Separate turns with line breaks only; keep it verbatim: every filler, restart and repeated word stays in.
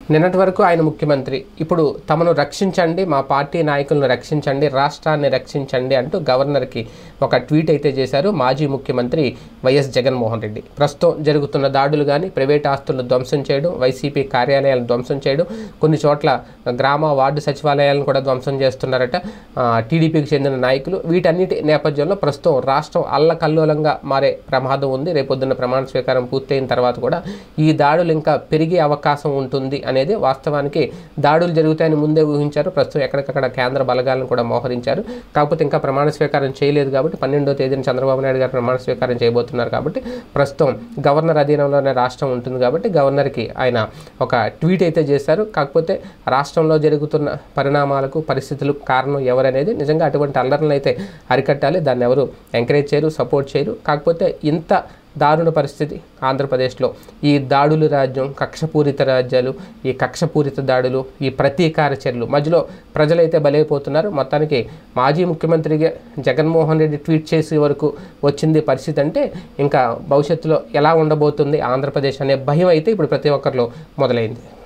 నిన్నటి వరకు ఆయన ముఖ్యమంత్రి, ఇప్పుడు తమను రక్షించండి, మా పార్టీ నాయకులను రక్షించండి, రాష్ట్రాన్ని రక్షించండి అంటూ గవర్నర్కి ఒక ట్వీట్ అయితే చేశారు మాజీ ముఖ్యమంత్రి వైఎస్ జగన్మోహన్ రెడ్డి. ప్రస్తుతం జరుగుతున్న దాడులు కానీ, ప్రైవేట్ ఆస్తులను ధ్వంసం చేయడం, వైసీపీ కార్యాలయాలను ధ్వంసం చేయడం, కొన్ని చోట్ల గ్రామ వార్డు సచివాలయాలను కూడా ధ్వంసం చేస్తున్నారట టీడీపీకి చెందిన నాయకులు. వీటన్నిటి నేపథ్యంలో ప్రస్తుతం రాష్ట్రం అల్లకల్లోలంగా మారే ప్రమాదం ఉంది. రేపొద్దున్న ప్రమాణ స్వీకారం పూర్తయిన తర్వాత కూడా ఈ దాడులు ఇంకా పెరిగే అవకాశం ఉంటుంది అనేది వాస్తవానికి. దాడులు జరుగుతాయని ముందే ఊహించారు. ప్రస్తుతం ఎక్కడికక్కడ కేంద్ర బలగాలను కూడా మోహరించారు. కాకపోతే ఇంకా ప్రమాణ స్వీకారం చేయలేదు కాబట్టి పన్నెండో తేదీన చంద్రబాబు నాయుడు గారు ప్రమాణ స్వీకారం చేయబోతున్నారు కాబట్టి ప్రస్తుతం గవర్నర్ అధీనంలోనే రాష్ట్రం ఉంటుంది కాబట్టి గవర్నర్కి ఆయన ఒక ట్వీట్ అయితే చేశారు. కాకపోతే రాష్ట్రంలో జరుగుతున్న పరిణామాలకు పరిస్థితులకు కారణం ఎవరనేది, నిజంగా అటువంటి అల్లర్లను అయితే అరికట్టాలి. దాన్ని ఎవరు ఎంకరేజ్ చేయరు, సపోర్ట్ చేయరు. కాకపోతే ఇంత దారుణ పరిస్థితి ఆంధ్రప్రదేశ్లో, ఈ దాడుల రాజ్యం, కక్షపూరిత రాజ్యాలు, ఈ కక్షపూరిత దాడులు, ఈ ప్రతీకార చర్యలు మధ్యలో ప్రజలైతే బలైపోతున్నారు. మొత్తానికి మాజీ ముఖ్యమంత్రిగా జగన్మోహన్ రెడ్డి ట్వీట్ చేసే వరకు వచ్చింది పరిస్థితి అంటే ఇంకా భవిష్యత్తులో ఎలా ఉండబోతుంది ఆంధ్రప్రదేశ్ అనే భయం అయితే ఇప్పుడు ప్రతి ఒక్కరిలో మొదలైంది.